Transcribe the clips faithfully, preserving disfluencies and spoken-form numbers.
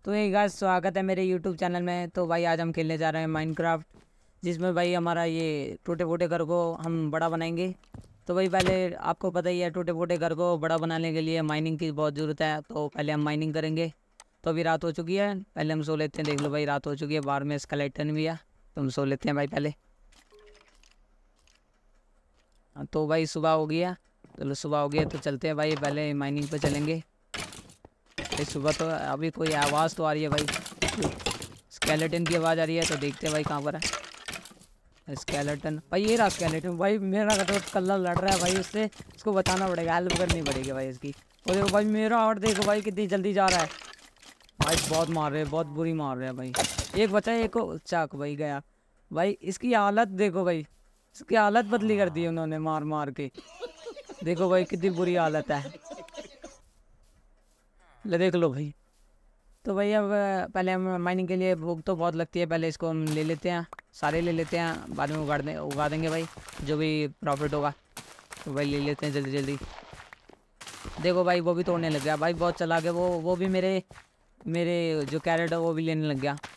तो ये गाइस स्वागत है मेरे यूट्यूब चैनल में। तो भाई आज हम खेलने जा रहे हैं माइनक्राफ्ट, जिसमें भाई हमारा ये टूटे फूटे घर को हम बड़ा बनाएंगे। तो भाई पहले आपको पता ही है, टूटे फूटे घर को बड़ा बनाने के लिए माइनिंग की बहुत ज़रूरत है। तो पहले हम माइनिंग करेंगे। तो अभी रात हो चुकी है, पहले हम सो लेते हैं। देख लो भाई रात हो चुकी है, बाहर में स्केलेटन भी है, तो हम सो लेते हैं भाई पहले। हाँ, तो भाई सुबह हो गया। चलो सुबह हो गया तो चलते हैं भाई, पहले माइनिंग पे चलेंगे। भाई सुबह तो अभी कोई आवाज़ तो आ रही है भाई, स्केलेटन की आवाज़ आ रही है। तो देखते हैं भाई कहाँ पर है स्केलेटन। भाई ये रहा स्केलेटन। भाई मेरा तो कल्ला लड़ रहा है भाई उससे, इसको बचाना पड़ेगा, हेल्प करनी पड़ेगी भाई इसकी। और देखो भाई मेरा, और देखो भाई कितनी जल्दी जा रहा है भाई। बहुत मार रहे हैं, बहुत बुरी मार रहे हैं भाई। एक बचा है, एक को चाक भाई गया भाई। इसकी हालत देखो भाई, इसकी हालत बदली कर दी उन्होंने मार मार के। देखो भाई कितनी बुरी हालत है, ले देख लो भाई। तो भाई अब पहले हम माइनिंग के लिए भूख तो बहुत लगती है, पहले इसको हम ले लेते हैं, सारे ले लेते हैं, बाद में उगाड़ दे उगा देंगे भाई जो भी प्रॉफिट होगा। तो भाई ले लेते हैं जल्दी जल्दी। देखो भाई वो भी तोड़ने लग गया भाई, बहुत चला गया वो वो भी मेरे मेरे जो कैरेट है वो भी लेने लग गया।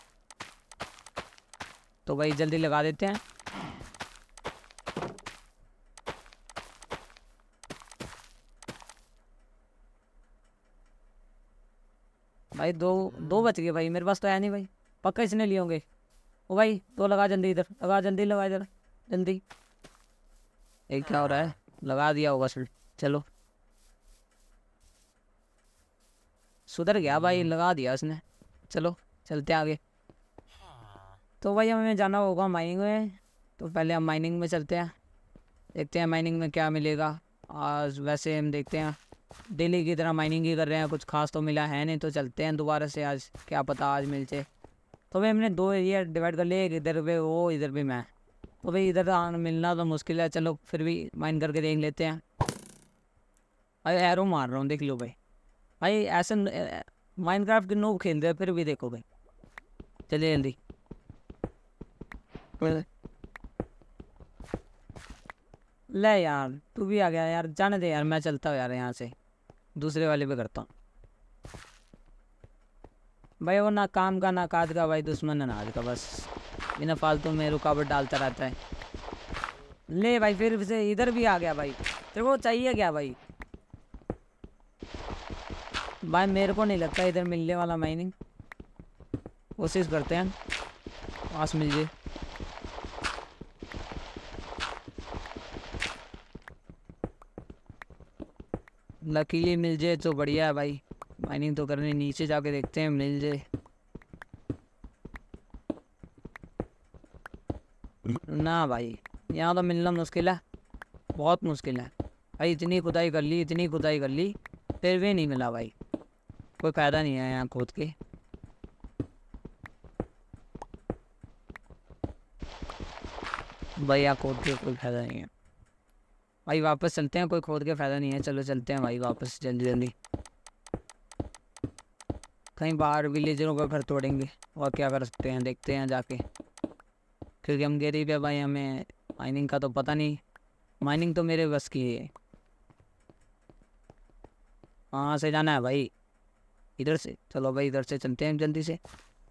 तो भाई जल्दी लगा देते हैं। भाई दो दो बच गए भाई, मेरे पास तो है नहीं भाई, पक्का इसने लिए होंगे। ओ भाई तो लगा जल्दी, इधर लगा, जल्दी लगा इधर जल्दी। एक क्या हो रहा है, लगा दिया होगा सर। चलो सुधर गया भाई, लगा दिया उसने। चलो चलते आगे। तो भाई हमें जाना होगा माइनिंग में। तो पहले हम माइनिंग में चलते हैं, देखते हैं माइनिंग में क्या मिलेगा। आज वैसे हम देखते हैं डेली की तरह माइनिंग ही कर रहे हैं, कुछ खास तो मिला है नहीं। तो चलते हैं दोबारा से, आज क्या पता आज मिल जाए। तो भाई हमने दो एरिया डिवाइड कर लिए, एक इधर पे वो, इधर भी मैं। तो भाई इधर मिलना तो मुश्किल है, चलो फिर भी माइन करके देख लेते हैं। भाई एरो मार रहा हूँ देख लो भाई। भाई ऐसे माइनक्राफ्ट के नूब खेलते हैं फिर भी, देखो भाई। चलिए जल्दी। ले यार तू भी आ गया यार, जाने दे यार, मैं चलता हूँ यार यहाँ से, दूसरे वाले पे करता हूँ। भाई वो ना काम का ना काज का भाई, दुश्मन अनाज का, बस बिना फालतू में रुकावट डालता रहता है। ले भाई फिर से इधर भी आ गया भाई, तेरे को चाहिए क्या भाई? भाई मेरे को नहीं लगता इधर मिलने वाला माइनिंग, कोशिश करते हैं पास मिल जाए। लकीली मिल जाए तो बढ़िया है भाई, माइनिंग तो करनी, नीचे जाके देखते हैं मिल जाए ना भाई। यहाँ तो मिलना मुश्किल है, बहुत मुश्किल है भाई। इतनी खुदाई कर ली, इतनी खुदाई कर ली, फिर भी नहीं मिला भाई। कोई फ़ायदा नहीं है यहाँ खोद के। भाई यहाँ खोद के कोई फ़ायदा नहीं है भाई, वापस चलते हैं, कोई खोद के फ़ायदा नहीं है। चलो चलते हैं भाई वापस जल्दी जल्दी। कहीं बाहर विलेजरों का घर तोड़ेंगे, और क्या कर सकते हैं देखते हैं जाके, क्योंकि हम गरीब है भाई, हमें माइनिंग का तो पता नहीं। माइनिंग तो मेरे बस की है। कहाँ से जाना है भाई? इधर से चलो भाई, इधर से चलते हैं जल्दी से।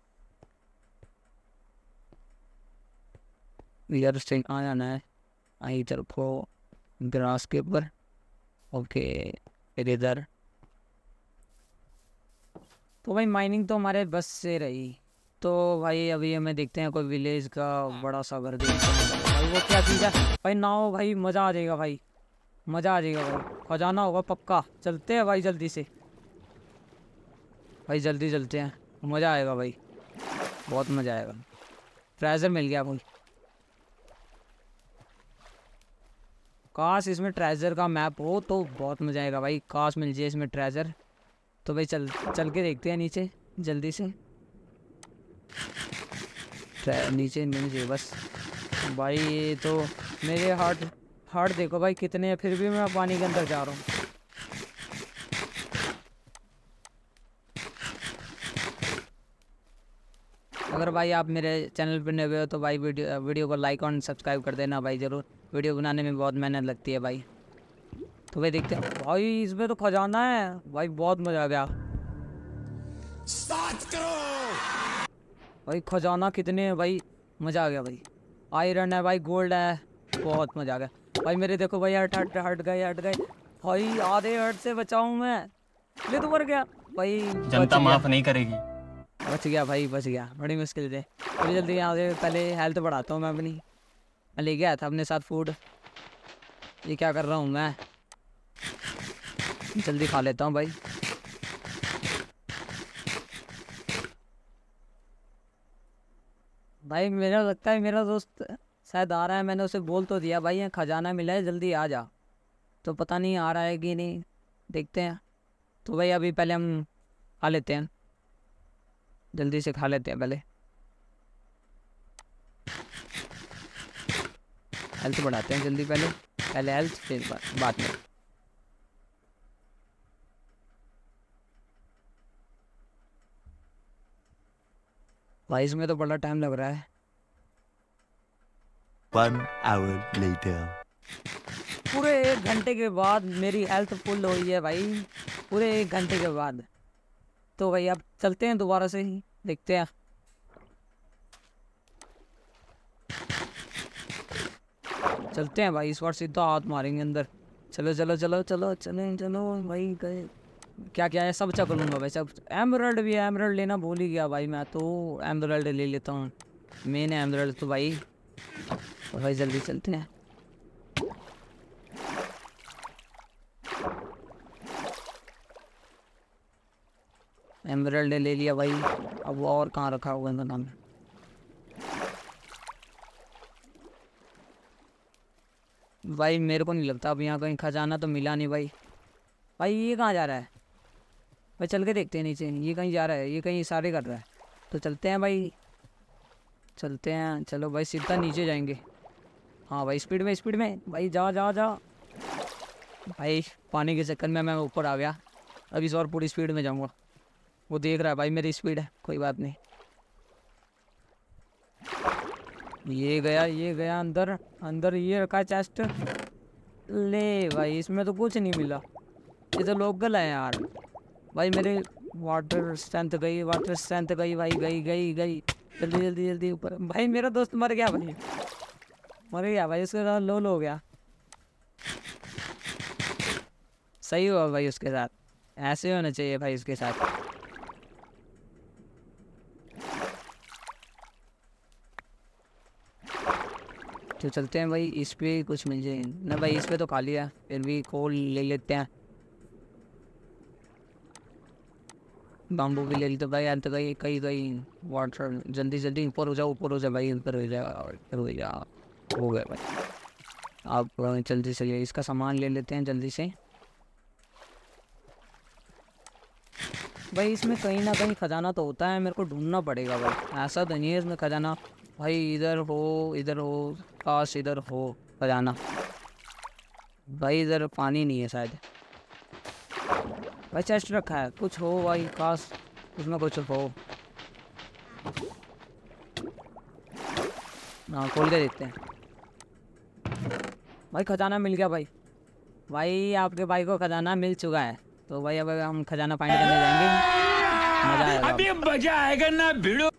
इधर से कहाँ जाना है? आई तरफो ग्रास के ऊपर, ओके फिर इधर। तो भाई माइनिंग तो हमारे बस से रही। तो भाई अभी हमें देखते हैं कोई विलेज का बड़ा सा घर देखते हैं भाई। वो क्या चीज़ है भाई? ना हो भाई, मज़ा आ जाएगा भाई, मज़ा आ जाएगा भाई, खजाना होगा पक्का। चलते हैं भाई जल्दी से, भाई जल्दी चलते हैं, मज़ा आएगा भाई, बहुत मज़ा आएगा। ट्रेजर मिल गया कोई, काश इसमें ट्रेजर का मैप हो तो बहुत मज़ा आएगा भाई, काश मिल जाए इसमें ट्रेजर। तो भाई चल चल के देखते हैं नीचे जल्दी से, नीचे मिल जाए बस भाई। ये तो मेरे हार्ट हार्ट देखो भाई कितने हैं, फिर भी मैं पानी के अंदर जा रहा हूँ। अगर भाई आप मेरे चैनल पर नए हो तो भाई वीडियो वीडियो को लाइक और सब्सक्राइब कर देना भाई ज़रूर, वीडियो बनाने में बहुत मेहनत लगती है भाई। तो भाई देखते हैं भाई, इसमें तो खजाना है भाई, बहुत मज़ा आ गया। भाई खजाना कितने हैं भाई, मजा आ गया भाई। आयरन है भाई, गोल्ड है, बहुत मजा आ गया भाई। मेरे देखो भाई, हट हट हट गए हट गए भाई, आधे हट से बचाऊं मैं। ले तो मर गया भाई, जनता माफ नहीं करेगी। बच गया भाई, बच गया बड़ी मुश्किल से। अभी जल्दी यहाँ से पहले हेल्थ बढ़ाता हूँ मैं अपनी। मैं ले गया था अपने साथ फूड, ये क्या कर रहा हूँ मैं, जल्दी खा लेता हूँ भाई। भाई मेरा लगता है मेरा दोस्त शायद आ रहा है, मैंने उसे बोल तो दिया भाई यहाँ खजाना मिला है जल्दी आ जा, तो पता नहीं आ रहा है कि नहीं, देखते हैं। तो भाई अभी पहले हम खा लेते हैं, जल्दी से खा लेते हैं पहले, हेल्थ बढ़ाते हैं जल्दी, पहले पहले हेल्थ फिर बा- बाद में। भाई इसमें तो बड़ा टाइम लग रहा है। One hour later. पूरे एक घंटे के बाद मेरी हेल्थ फुल हुई है भाई, पूरे एक घंटे के बाद। तो भाई अब चलते हैं दोबारा से ही, देखते हैं। चलते हैं भाई, इस बार सीधा हाथ मारेंगे अंदर। चलो चलो चलो चलो चलो चलो भाई, गए क्या क्या है सब चक लूँगा भाई सब। एमरल्ड भी है, एमरल्ड लेना भूल ही गया भाई मैं तो, एमरल्ड ले लेता हूँ, मेन एमरल्ड तो भाई। तो भाई जल्दी चलते हैं। एमरल्ड ले लिया भाई, अब वो और कहाँ रखा हुआ है नाम। भाई मेरे को नहीं लगता अब यहाँ कहीं खजाना तो मिला नहीं भाई। भाई ये कहाँ जा रहा है भाई, चल के देखते हैं नीचे, ये कहीं जा रहा है, ये कहीं इशारे कर रहा है। तो चलते हैं भाई, चलते हैं, चलो भाई सीधा नीचे जाएंगे। हाँ भाई स्पीड में स्पीड में भाई, जा जा जा भाई, पानी के चक्कर में मैं ऊपर आ गया। अब इस और पूरी स्पीड में जाऊँगा, वो देख रहा है भाई मेरी स्पीड है, कोई बात नहीं। ये गया ये गया अंदर, अंदर ये रखा चेस्ट। ले भाई इसमें तो कुछ नहीं मिला, ये तो लोकल है यार। भाई मेरे वाटर स्ट्रेंथ गई, वाटर स्ट्रेंथ गई भाई, गई गई गई। जल्दी जल्दी जल्दी ऊपर। भाई मेरा दोस्त मर गया भाई, मर गया भाई, उसके साथ लो लो हो गया। सही हुआ भाई उसके साथ, ऐसे होना चाहिए भाई उसके साथ। तो चलते हैं भाई, इस पे कुछ मिल जाए ना भाई, इस पे तो खाली है, फिर भी कोल ले लेते हैं। बाम्बू भी ले लेते भाई, अंत गई कहीं गई वाटर। जल्दी जल्दी ऊपर हो जाओ, ऊपर हो जाओ भाई, ऊपर हो जाओ ऊपर हो जाओ। हो गया भाई, आप जल्दी से ये इसका सामान ले लेते हैं जल्दी से। भाई इसमें कहीं ना कहीं खजाना तो होता है, मेरे को ढूंढना पड़ेगा भाई, ऐसा तो नहीं है इसमें खजाना। भाई इधर हो इधर हो काश इधर हो खजाना। भाई इधर पानी नहीं है शायद। भाई चेस्ट रखा है, कुछ हो भाई, काश उसमें कुछ हो। हाँ खोल के देखते हैं। भाई खजाना मिल गया भाई, भाई आपके भाई को खजाना मिल चुका है। तो भाई अब हम खजाना फाइंड करने जाएंगे, मजा आएगा, अभी मजा आएगा ना भिड़ो।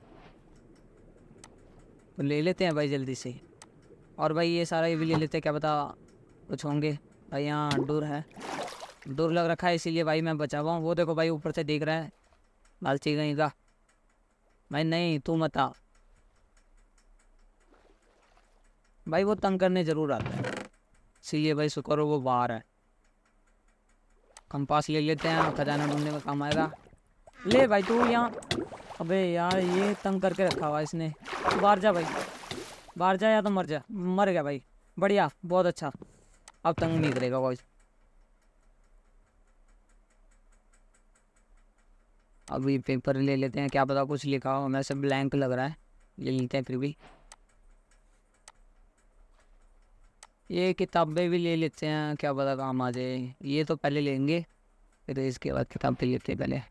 तो ले लेते हैं भाई जल्दी से। और भाई ये सारा ये भी ले लेते हैं, क्या पता कुछ होंगे। भाई यहाँ डोर है, डोर लग रखा है इसीलिए भाई मैं बचा हुआ हूँ। वो देखो भाई ऊपर से देख रहा है, लालची कहीं का। भाई नहीं तू मत आ भाई, वो तंग करने जरूर आता है, इसीलिए भाई शुक्र हो वो बाहर है। कंपास ले लेते हैं, खजाना ढूंढने में काम आएगा। ले भाई तू यहाँ, अबे यार ये तंग करके रखा हुआ इसने। तू बाहर जा भाई, बाहर जा या तो मर जा। मर गया भाई, बढ़िया बहुत अच्छा, अब तंग नहीं करेगा कोई। अभी पेपर ले लेते हैं, क्या पता कुछ लिखा हो, मैं सब ब्लैंक लग रहा है, ले लेते हैं फिर भी। ये किताबें भी ले लेते हैं, क्या पता काम आ जाए। ये तो पहले लेंगे, फिर इसके बाद किताबें लेते हैं पहले।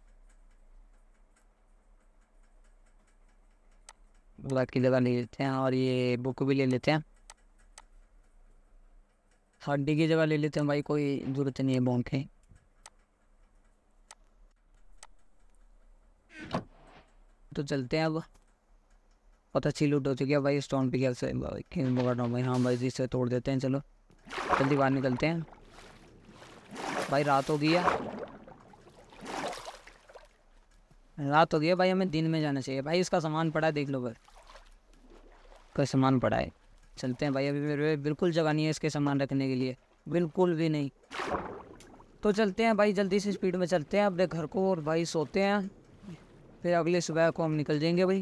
बुक की जगह ले लेते हैं, और ये बुक भी ले लेते हैं। हड्डी की जगह ले लेते हैं भाई, कोई ज़रूरत नहीं है बोन की। तो चलते हैं अब। बहुत अच्छी लूट हो चुकी है भाई। स्टोन पिकल से किंग पकड़ रहा हूँ भाई। हाँ भाई इसे तोड़ देते हैं। चलो जल्दी बाहर निकलते हैं भाई। रात हो गई है, रात हो गई है भाई। हमें दिन में जाना चाहिए भाई। इसका सामान पड़ा है, देख लो भाई, कोई सामान पड़ा है। चलते हैं भाई। अभी मेरे बिल्कुल जगह नहीं है इसके सामान रखने के लिए, बिल्कुल भी नहीं। तो चलते हैं भाई, जल्दी से स्पीड में चलते हैं अपने घर को और भाई सोते हैं। फिर अगले सुबह को हम निकल जाएंगे भाई।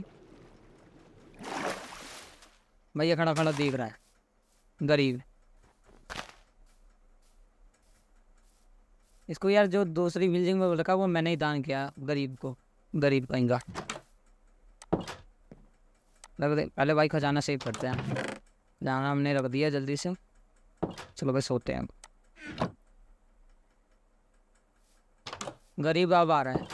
भाई ये खड़ा खड़ा देख रहा है गरीब। इसको यार जो दूसरी बिल्डिंग में रखा वो मैंने ही दान किया गरीब को। गरीब कहेंगा। लग दे पहले भाई खजाना सेव करते हैं। खजाना हमने रख दिया जल्दी से। चलो भाई सोते हैं। गरीब अब आ रहा है।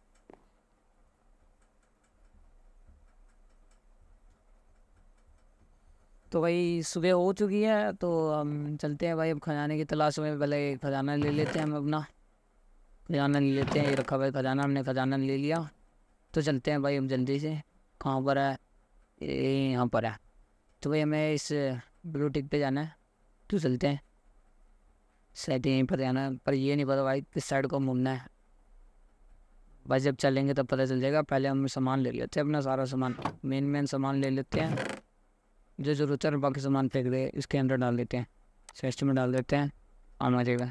तो भाई सुबह हो चुकी है, तो हम चलते हैं भाई अब खजाने की तलाश में। पहले खजाना ले लेते हैं हम अपना। खजाना ले लेते हैं। ये रखा भाई खजाना, हमने खजाना ले लिया। तो चलते हैं भाई हम जल्दी से। कहाँ पर है ये? यहाँ पर है। तो भाई हमें इस ब्लू टिक पे जाना है। तो चलते हैं। साइड यहीं पर जाना है, पर ये नहीं पता भाई किस साइड को मुड़ना है। भाई जब चलेंगे तब पता चल जाएगा। पहले हम सामान ले लेते हैं अपना सारा सामान। मेन मेन सामान ले लेते हैं जो जरूरत है, बाकी सामान फेंक दे इसके अंदर डाल देते हैं। चेस्ट में डाल देते हैं, आना जाएगा।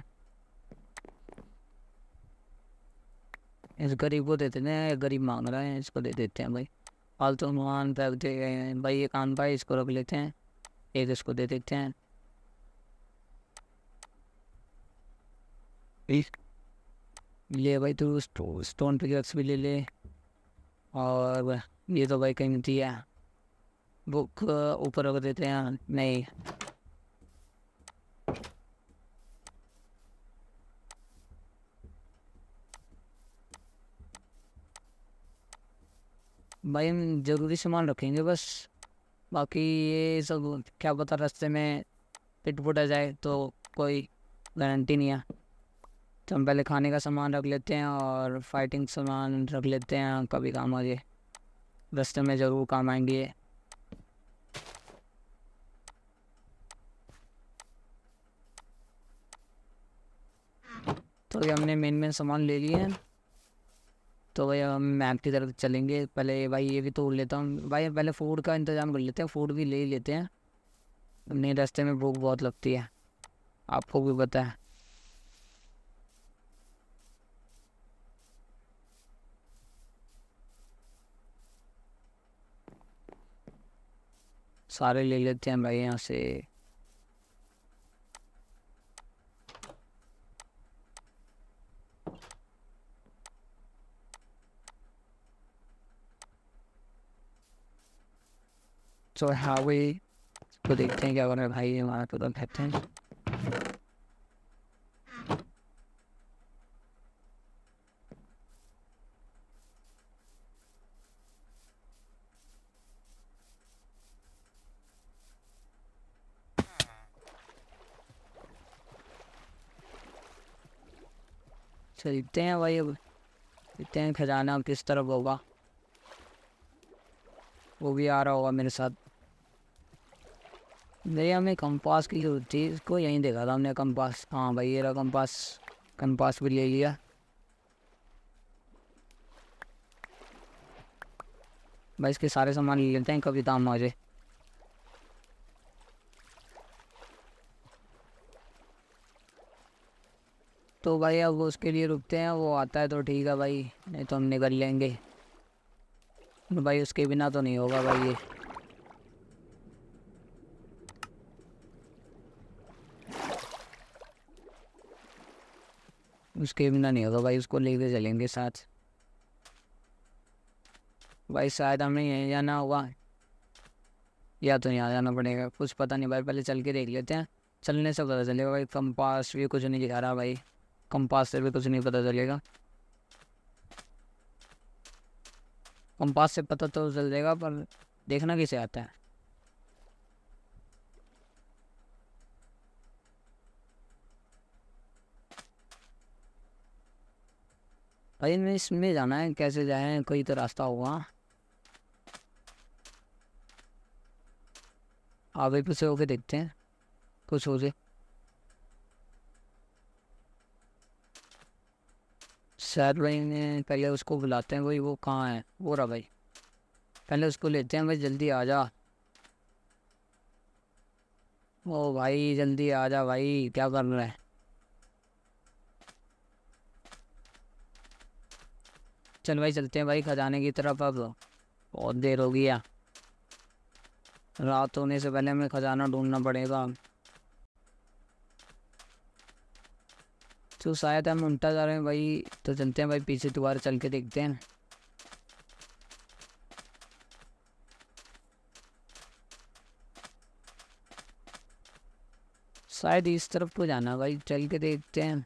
इस गरीब को देते हैं, गरीब मांग रहा है, इसको दे देते हैं भाई। फालतू सामान फेंक दे गए हैं भाई। ये कान भाई इसको रख लेते हैं, एक इसको दे देते हैं। ले भाई तू स्टो, स्टोन पिकैक्स भी ले ले। और ये तो भाई कीमती है। बुक ऊपर रख देते हैं। नहीं भाई हम ज़रूरी सामान रखेंगे बस। बाकी ये सब क्या पता रास्ते में पिट पुट आ जाए, तो कोई गारंटी नहीं है। तो हम पहले खाने का सामान रख लेते हैं और फाइटिंग सामान रख लेते हैं, कभी काम आ जाए। रास्ते में ज़रूर काम आएंगे। तो ये हमने मेन मेन सामान ले लिए हैं। तो भाई हम मैप की तरफ चलेंगे। पहले भाई ये भी तोड़ लेता हूँ भाई। पहले फूड का इंतज़ाम कर लेते हैं, फूड भी ले ही लेते हैं। नहीं रास्ते में भूख बहुत लगती है, आपको भी पता है। सारे ले लेते हैं भाई यहाँ से। तो हाँ भाई, तो देखते हैं क्या कर रहे हैं भाई हमारा। तो कहते हैं चलते हैं भाई। अब देखते हैं खजाना किस तरफ होगा। वो भी आ रहा होगा मेरे साथ। नहीं हमें कंपास की जरूरत थी, इसको यहीं देखा था हमने कंपास। हाँ भाई ये रहा कंपास। कंपास भी ले लिया भाई। इसके सारे सामान ले लेते हैं, कभी दाम आ जाए। तो भाई अब वो उसके लिए रुकते हैं, वो आता है तो ठीक है भाई, नहीं तो हम निकल लेंगे। भाई उसके बिना तो नहीं होगा भाई ये। उसके बिना नहीं होगा भाई, उसको लेके चलेंगे साथ। भाई शायद हमें यहीं जाना होगा या तो यहाँ जाना पड़ेगा, कुछ पता नहीं भाई। पहले चल के देख लेते हैं, चलने से पता चलेगा भाई। कंपास भी कुछ नहीं दिखा रहा भाई, कंपास से भी कुछ नहीं पता चलेगा। कंपास से पता तो चल जाएगा, पर देखना कैसे आता है। भाई मैं इसमें जाना है, कैसे जाए? कोई तो रास्ता होगा। आगे पीछे होके देखते हैं कुछ हो जाए। शायद भाई ने पहले उसको बुलाते हैं, भाई वो कहाँ है, वो रहा भाई, पहले उसको लेते हैं भाई, जल्दी आ जा। ओ भाई जल्दी आ जा भाई, क्या कर रहा है। चल भाई चलते हैं भाई खजाने की तरफ, अब बहुत देर हो गई है, रात होने से पहले हमें खजाना ढूंढना पड़ेगा। तो शायद हम उल्टा जा रहे हैं भाई, तो चलते हैं भाई पीछे दोबारा चल के देखते हैं। शायद इस तरफ को जाना भाई, चल के देखते हैं।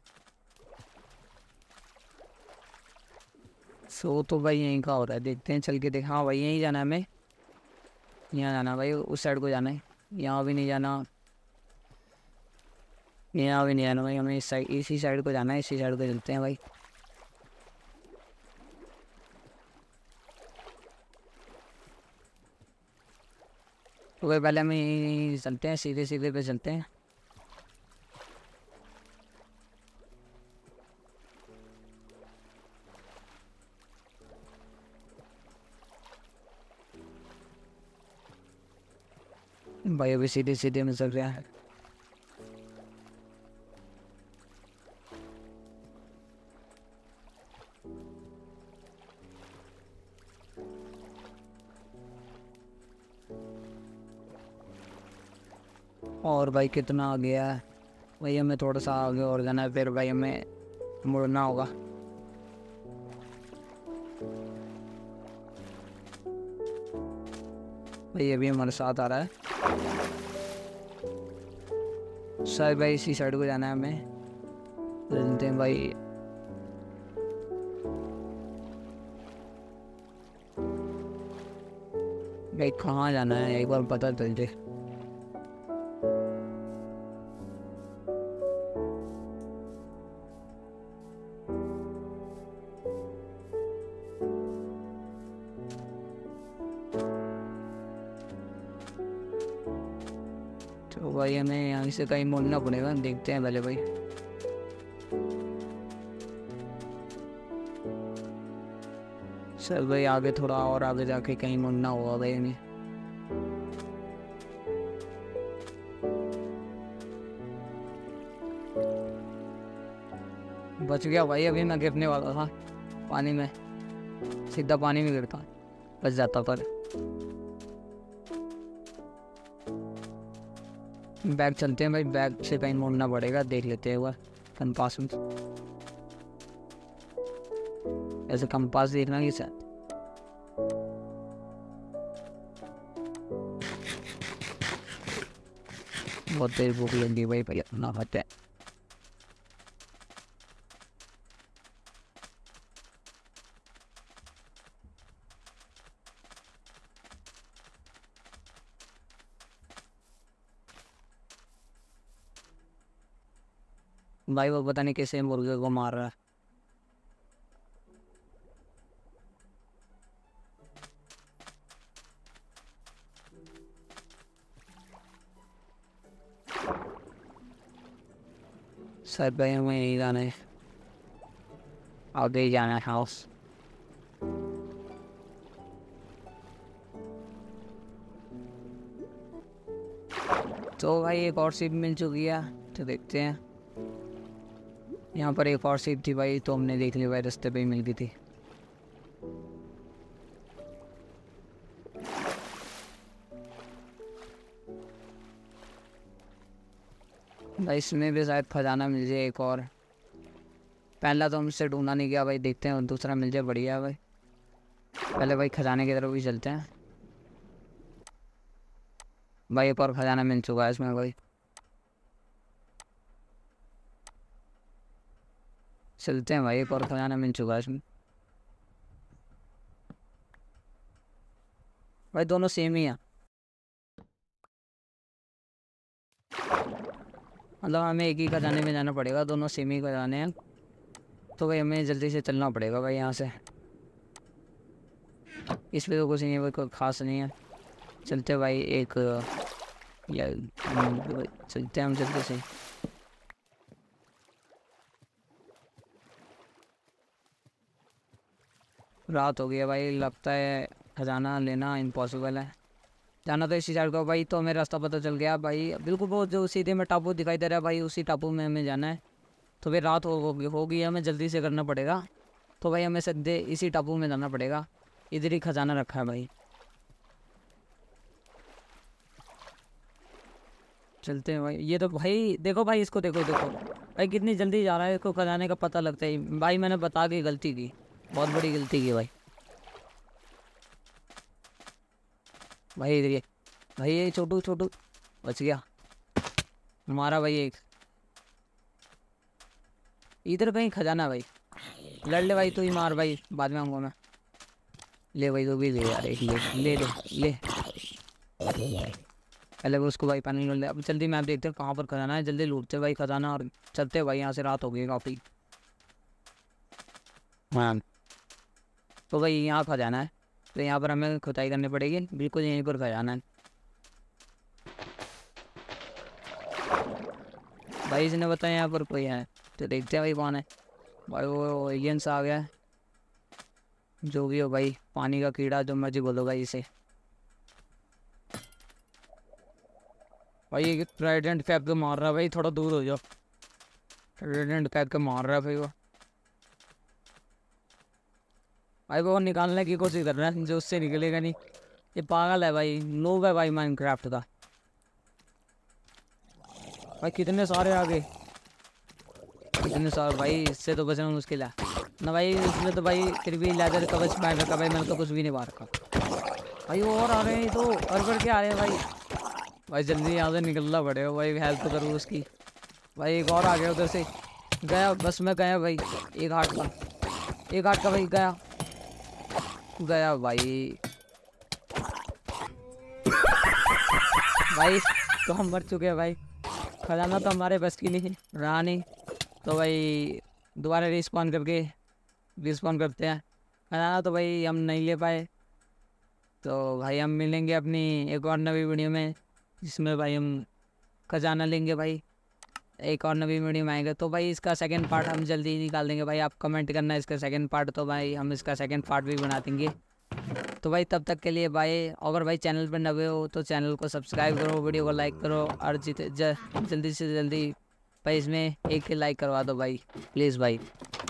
सो तो भाई यहीं का हो रहा है, देखते हैं चल के देख। हाँ भाई यहीं जाना है हमें, यहाँ जाना भाई, उस साइड को जाना है, यहाँ भी नहीं जाना, यहाँ भी नहीं जाना भाई, हमें इस साइड, इसी साइड को जाना है, इसी साइड को चलते हैं भाई। तो भाई पहले हमें यहीं चलते हैं, सीधे सीधे पे चलते हैं। भाई अभी सीधे सीधे में चल रहा है। और भाई कितना आ गया है भाई, हमें थोड़ा सा आगे और जाना है, फिर भाई हमें मुड़ना होगा। भाई अभी हमारे साथ आ रहा है, शायद भाई इसी साइड को जाना है हमें, चलते हैं भाई। भाई कहाँ जाना है एक बार पता चल जाए। तो भाई हमें यहाँ से कहीं मुड़ना पड़ेगा, देखते हैं पहले भाई। सर भाई आगे थोड़ा और आगे जाके कहीं मुड़ना होगा भाई हमें। बच गया भाई, अभी मैं गिरने वाला था पानी में, सीधा पानी में गिरता, बच जाता पर। बैग चलते हैं भाई, बैग से कहीं मुड़ना पड़ेगा, देख लेते हैं हुआ कंपास में, ऐसे कंपास देखना कि शायद। बहुत तेज भूख लगी भाई, भैया ना खाते हैं। भाई वो पता नहीं कैसे मुर्गे को मार रहा है। शायद भाई हमें यहीं जाना है, आगे ही जाना है हाउस। तो भाई एक और सीट मिल चुकी है, तो देखते हैं। यहाँ पर एक और सीट थी भाई, तो हमने देख ली भाई, रास्ते पे ही मिल गई थी। भाई इसमें भी शायद खजाना मिल जाए एक और, पहला तो हमसे ढूंढा नहीं गया भाई, देखते हैं दूसरा मिल जाए, बढ़िया है भाई। पहले भाई खजाने की तरफ भी चलते हैं। भाई एक और खजाना मिल चुका है इसमें भाई, चलते हैं भाई, एक और खजाना मिल चुका है इसमें। भाई दोनों सेम ही है, मतलब हमें एक ही खजाने में जाना पड़ेगा, दोनों सेम ही खजाने हैं। तो भाई हमें जल्दी से चलना पड़ेगा भाई यहाँ से, इस पे तो कुछ नहीं है भाई, कोई खास नहीं है। चलते भाई, एक या चलते हैं हम जल्दी से। रात हो गई है भाई, लगता है खजाना लेना इम्पॉसिबल है। जाना तो इसी साइड को भाई, तो हमें रास्ता पता चल गया भाई, बिल्कुल वो जो सीधे में टापू दिखाई दे रहा है भाई, उसी टापू में हमें जाना है। तो फिर रात हो होगी होगी, हमें जल्दी से करना पड़ेगा। तो भाई हमें सीधे इसी टापू में जाना पड़ेगा, इधर ही खजाना रखा है भाई। चलते हैं भाई। ये तो भाई देखो भाई, इसको देखो देखो भाई कितनी जल्दी जा रहा है, इसको खजाने का पता लगता है भाई। मैंने बता के गलती की, बहुत बड़ी गलती की भाई। भाई इधर ये भाई, ये छोटू छोटू बच गया, मारा भाई एक। इधर कहीं खजाना भाई, लड़ ले भाई, तू ही मार भाई, बाद में आऊँगा मैं। ले भाई, तू भी ले यार, एक ले ले ले ले पहले वो उसको भाई पानी में ले। अब जल्दी मैप देखते हैं कहाँ पर खजाना है, जल्दी लूटते भाई खजाना और चलते भाई यहाँ से, रात हो गई काफ़ी। हाँ तो भाई यहाँ खजाना है, तो यहाँ पर हमें खुदाई करनी पड़ेगी, बिल्कुल यहीं पर खजाना है भाई। इसने बताया यहाँ पर कोई है, तो देखते हैं भाई कौन है। भाई वो एलियंस आ गया है, जो भी हो भाई, पानी का कीड़ा जो मर्जी बोलो भाई इसे। भाई ये ट्राइडेंट फेंक के मार रहा है भाई, थोड़ा दूर हो जाओ। ट्राइडेंट फेंक के मार रहा है भाई वो। भाई वो निकालने की कोशिश कर रहा है, जो उससे निकलेगा नहीं। ये पागल है भाई, नूब है भाई माइनक्राफ्ट का। भाई कितने सारे आ गए, कितने सारे भाई, इससे तो बचना मुश्किल है ना भाई। इसमें तो भाई फिर भी लेदर कवच पहन रखा भाई, मैंने तो कुछ भी नहीं मार रखा भाई। वो और आ रहे हैं, तो और बढ़ के आ रहे हैं भाई। भाई जल्दी यहाँ से निकलना पड़ेगा भाई, हेल्प तो करूँ उसकी। भाई एक और आ गया उधर से, गया बस में गया भाई। एक हाथ का, एक हाथ का भाई, गया गया भाई। भाई तो हम मर चुके हैं भाई, खजाना तो हमारे बस की नहीं रहा नहीं। तो भाई दोबारा रिस्पॉन करके रिस्पॉन करते हैं। खजाना तो भाई हम नहीं ले पाए, तो भाई हम मिलेंगे अपनी एक और नवी वीडियो में, जिसमें भाई हम खजाना लेंगे भाई। एक और नवी वीडियो में आएंगे, तो भाई इसका सेकंड पार्ट हम जल्दी ही निकाल देंगे भाई। आप कमेंट करना इसका सेकंड पार्ट, तो भाई हम इसका सेकंड पार्ट भी बना देंगे। तो भाई तब तक के लिए बाय। अगर भाई चैनल पर नए हो तो चैनल को सब्सक्राइब करो, वीडियो को लाइक करो, और जित ज, जल्दी से जल्दी भाई इसमें एक लाइक करवा दो भाई, प्लीज़ भाई।